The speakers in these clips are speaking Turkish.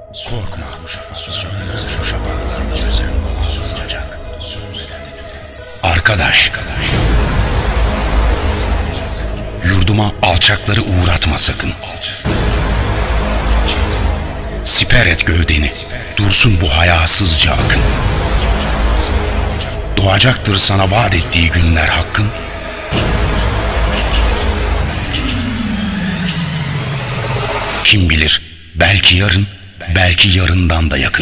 Korkma, sönmez bu şafak, sıcak. Arkadaş, yurduma alçakları uğratma sakın. Siper et gövdeni, dursun bu hayasızca akın. Doğacaktır sana vaat ettiği günler hakkın. Kim bilir, belki yarın, belki yarından da yakın.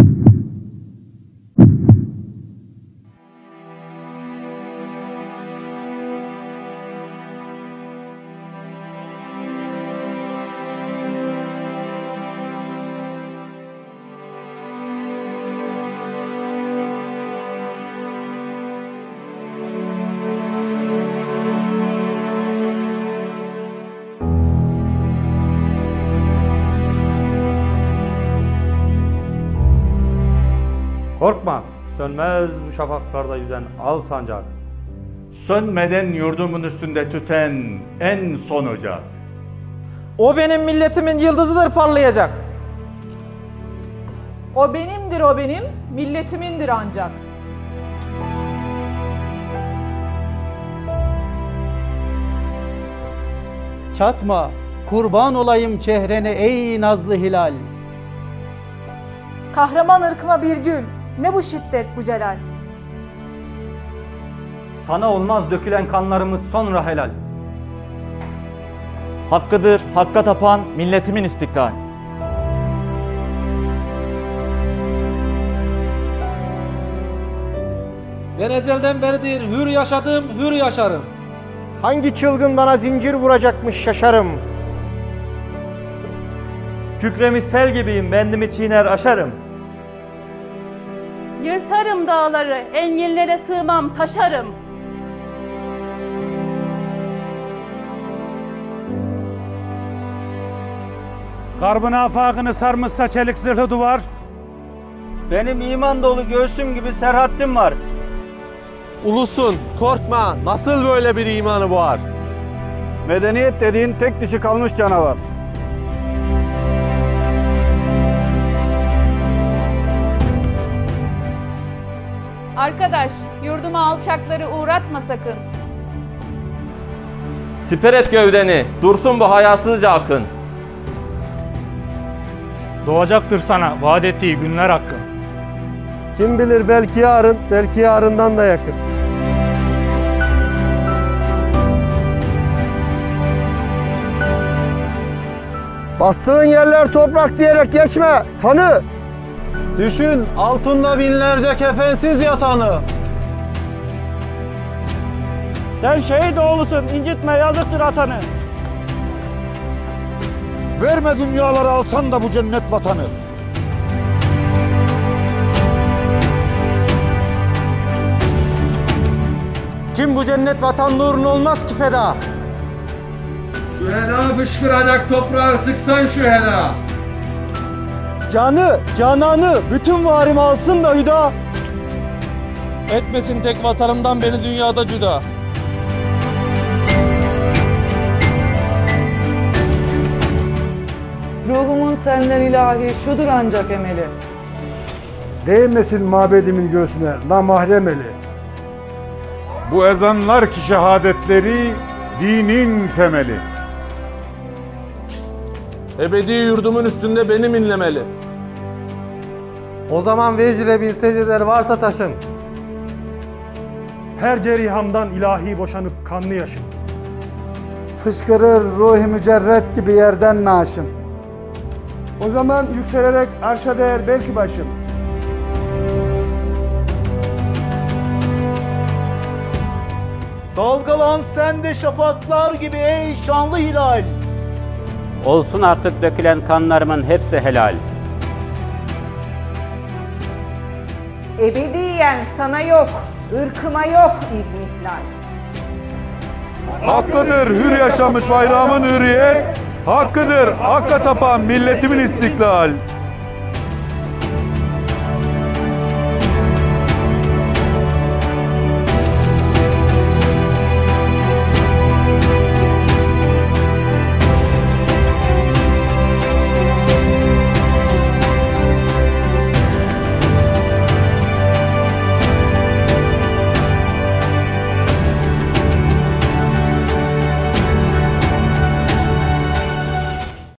Korkma, sönmez bu şafaklarda yüzen al sancak. Sönmeden yurdumun üstünde tüten en son ocak. O benim milletimin yıldızıdır parlayacak. O benimdir, o benim, milletimindir ancak. Çatma, kurban olayım çehrene ey nazlı hilal. Kahraman ırkıma bir gül, ne bu şiddet bu celal. Sana olmaz dökülen kanlarımız sonra helal. Hakkıdır, hakka tapan milletimin istiklal. Ben ezelden beridir hür yaşadım, hür yaşarım. Hangi çılgın bana zincir vuracakmış şaşarım. Kükremiş sel gibiyim, bendimi çiğner aşarım. Yırtarım dağları, engellere sığmam, taşarım. Garbın afakını sarmışsa çelik zırhlı duvar. Benim iman dolu göğsüm gibi serhattim var. Ulusun, korkma, nasıl böyle bir imanı boğar? Medeniyet dediğin tek dişi kalmış canavar. Arkadaş, yurduma alçakları uğratma sakın. Siper et gövdeni, dursun bu hayasızca akın. Doğacaktır sana vaat ettiği günler hakkın. Kim bilir belki yarın, belki yarından da yakın. Bastığın yerler toprak diyerek geçme, tanı. Düşün, altında binlerce kefensiz yatanı. Sen şehit oğlusun, incitme yazıktır atanı. Verme dünyaları alsan da bu cennet vatanı. Kim bu cennet vatan uğruna olmaz ki feda. Şu hela fışkıracak toprağı sıksan şu hela. Canı, cananı, bütün varımı alsın da hüda. Etmesin tek vatanımdan beni dünyada cüda. Ruhumun senden ilahi şudur ancak emeli. Değmesin mabedimin göğsüne namahrem eli. Bu ezanlar ki şehadetleri dinin temeli. Ebedi yurdumun üstünde benim inlemeli. O zaman vecile bin secdeler varsa taşın. Her cerihamdan ilahi boşanıp kanlı yaşın. Fışkırır ruh-i mücerret gibi yerden naşım. O zaman yükselerek arşa değer belki başım. Dalgalan sen de şafaklar gibi ey şanlı hilal. Olsun artık dökülen kanlarımın hepsi helal. Ebediyen sana yok, ırkıma yok izmihlal. Hakkıdır hür yaşamış bayrağımın hürriyet. Hakkıdır hakka tapan milletimin istiklal.